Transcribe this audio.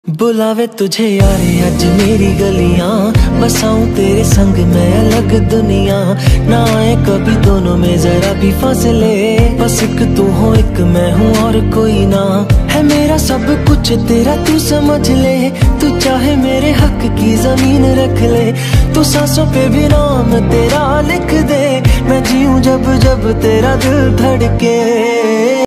बुलावे तुझे यारे आज मेरी गलियां, बसाऊं तेरे संग मैं अलग दुनिया। ना आए कभी दोनों में जरा भी फासले, बस एक तू हो एक मैं हूँ और कोई ना। है मेरा सब कुछ तेरा तू समझ ले, तू चाहे मेरे हक की जमीन रख ले। तू सांसों पे भी नाम तेरा लिख दे, मैं जीऊं जब जब तेरा दिल धड़के।